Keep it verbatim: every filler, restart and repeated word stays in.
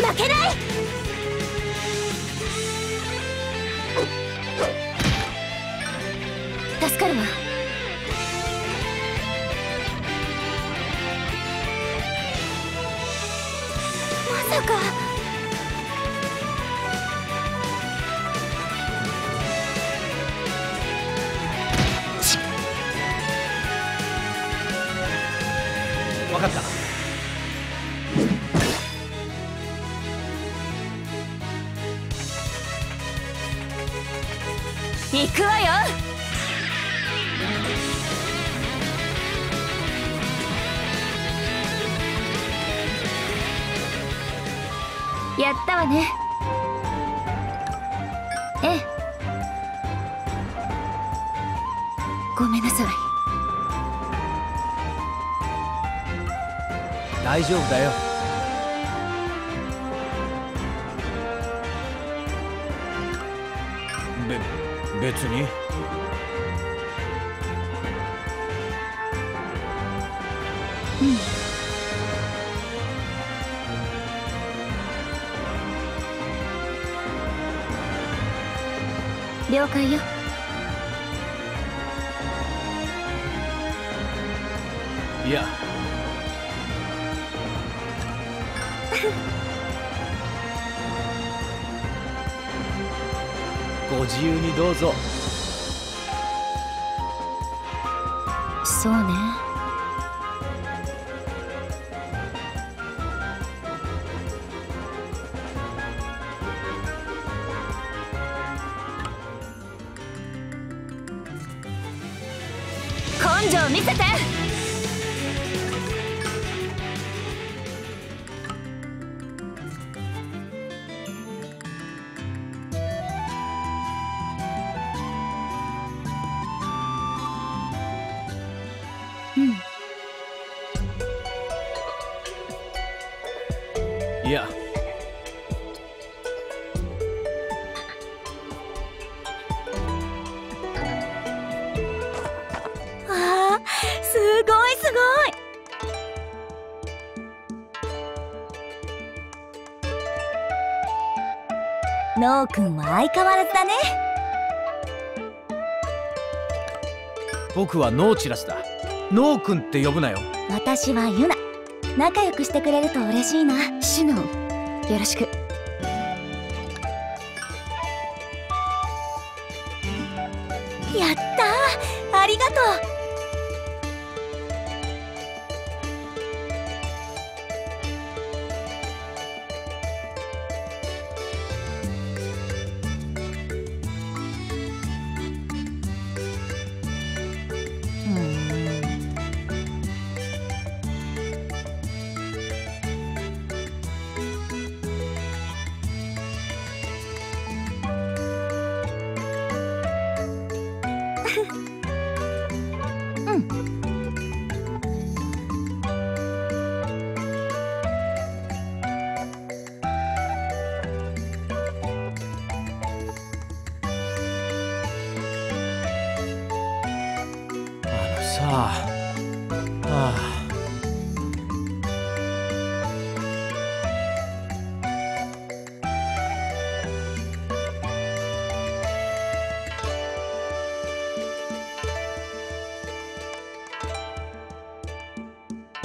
負けない。助かるわ。まさか。 分かった。 行くわよ。やったわね。ええ。ごめんなさい。 大丈夫だよ。べ別に。 うん。了解よ。 いやご自由にどうぞ。 そうね。根性見せて。うん。 いやあー、すごいすごい。ノーくんは相変わらずだね。 僕はノーチラスだ。ノーくんって呼ぶなよ。 私はユナ。仲良くしてくれると嬉しいな。シノン、よろしく。やったー、ありがとう。うん。 あのさあ、はあ